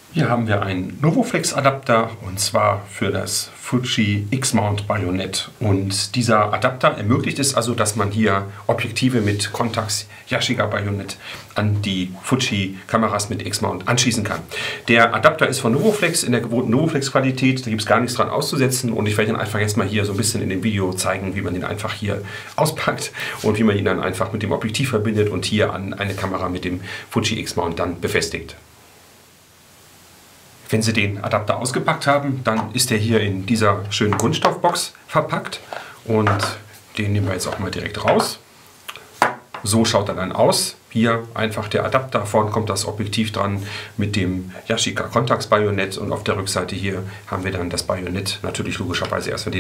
Hier haben wir einen Novoflex Adapter und zwar für das Fuji X-Mount Bajonett. Und dieser Adapter ermöglicht es also, dass man hier Objektive mit Contax Yashica Bajonett an die Fuji Kameras mit X-Mount anschließen kann. Der Adapter ist von Novoflex in der gewohnten Novoflex Qualität, da gibt es gar nichts dran auszusetzen und ich werde Ihnen einfach jetzt mal hier so ein bisschen in dem Video zeigen, wie man den einfach hier auspackt und wie man ihn dann einfach mit dem Objektiv verbindet und hier an eine Kamera mit dem Fuji X-Mount dann befestigt. Wenn Sie den Adapter ausgepackt haben, dann ist er hier in dieser schönen Kunststoffbox verpackt und den nehmen wir jetzt auch mal direkt raus. So schaut er dann aus. Hier einfach der Adapter, vorne kommt das Objektiv dran mit dem Yashica Contax Bajonett und auf der Rückseite hier haben wir dann das Bajonett, natürlich logischerweise erstmal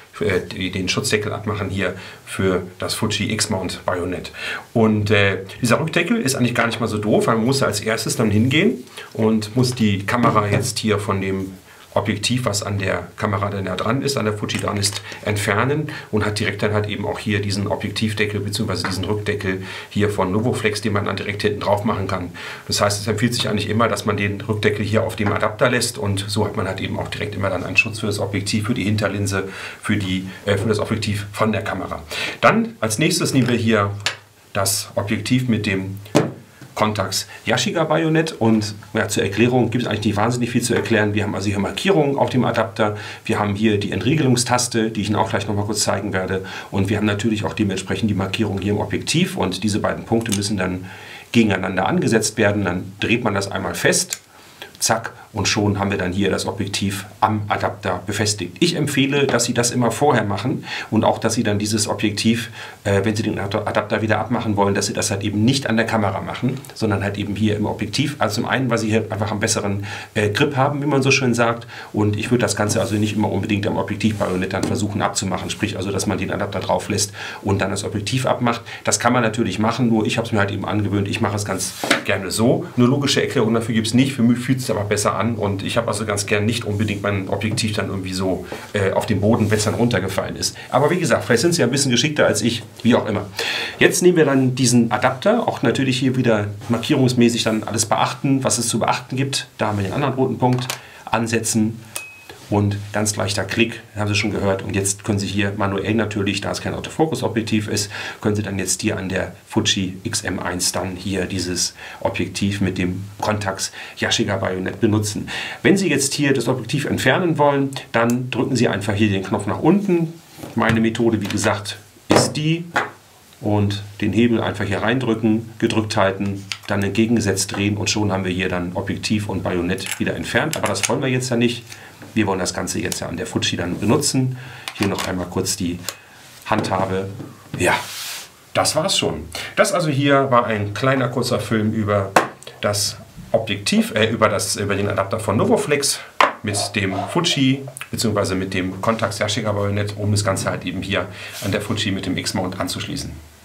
den Schutzdeckel abmachen hier für das Fuji X-Mount Bajonett. Und dieser Rückdeckel ist eigentlich gar nicht mal so doof, weil man muss als erstes dann hingehen und muss die Kamera jetzt hier von dem Objektiv, was an der Kamera dann da dran ist, an der Fuji dran ist, entfernen und hat direkt dann halt eben auch hier diesen Objektivdeckel bzw. diesen Rückdeckel hier von Novoflex, den man dann direkt hinten drauf machen kann. Das heißt, es empfiehlt sich eigentlich immer, dass man den Rückdeckel hier auf dem Adapter lässt und so hat man halt eben auch direkt immer dann einen Schutz für das Objektiv, für die Hinterlinse, für das Objektiv von der Kamera. Dann als nächstes nehmen wir hier das Objektiv mit dem Contax Yashica Bajonett und ja, zur Erklärung gibt es eigentlich nicht wahnsinnig viel zu erklären. Wir haben also hier Markierungen auf dem Adapter, wir haben hier die Entriegelungstaste, die ich Ihnen auch gleich noch mal kurz zeigen werde und wir haben natürlich auch dementsprechend die Markierung hier im Objektiv und diese beiden Punkte müssen dann gegeneinander angesetzt werden. Dann dreht man das einmal fest, zack, und schon haben wir dann hier das Objektiv am Adapter befestigt. Ich empfehle, dass Sie das immer vorher machen und auch, dass Sie dann dieses Objektiv, wenn Sie den Adapter wieder abmachen wollen, dass Sie das halt eben nicht an der Kamera machen, sondern halt eben hier im Objektiv. Also zum einen, weil Sie hier einfach einen besseren Grip haben, wie man so schön sagt. Und ich würde das Ganze also nicht immer unbedingt am Objektivbajonett dann versuchen abzumachen. Sprich also, dass man den Adapter drauf lässt und dann das Objektiv abmacht. Das kann man natürlich machen, nur ich habe es mir halt eben angewöhnt. Ich mache es ganz gerne so. Eine logische Erklärung dafür gibt es nicht. Für mich fühlt es aber besser an. Und ich habe also ganz gern nicht unbedingt mein Objektiv dann irgendwie so auf den Boden, wenn es dann runtergefallen ist. Aber wie gesagt, vielleicht sind Sie ja ein bisschen geschickter als ich, wie auch immer. Jetzt nehmen wir dann diesen Adapter, auch natürlich hier wieder markierungsmäßig dann alles beachten, was es zu beachten gibt. Da haben wir den anderen roten Punkt, ansetzen und ganz leichter Klick, haben Sie schon gehört. Und jetzt können Sie hier manuell natürlich, da es kein Autofokus-Objektiv ist, können Sie dann jetzt hier an der Fuji XM1 dann hier dieses Objektiv mit dem Contax Yashica Bajonett benutzen. Wenn Sie jetzt hier das Objektiv entfernen wollen, dann drücken Sie einfach hier den Knopf nach unten. Meine Methode, wie gesagt, ist die. Und den Hebel einfach hier reindrücken, gedrückt halten, dann entgegengesetzt drehen und schon haben wir hier dann Objektiv und Bajonett wieder entfernt. Aber das wollen wir jetzt ja nicht. Wir wollen das Ganze jetzt ja an der Fuji dann benutzen. Hier noch einmal kurz die Handhabe. Ja, das war's schon. Das also hier war ein kleiner kurzer Film über das Objektiv, über den Adapter von Novoflex mit dem Fuji bzw. mit dem Contax Yashica Bajonett, um das Ganze halt eben hier an der Fuji mit dem X-Mount anzuschließen.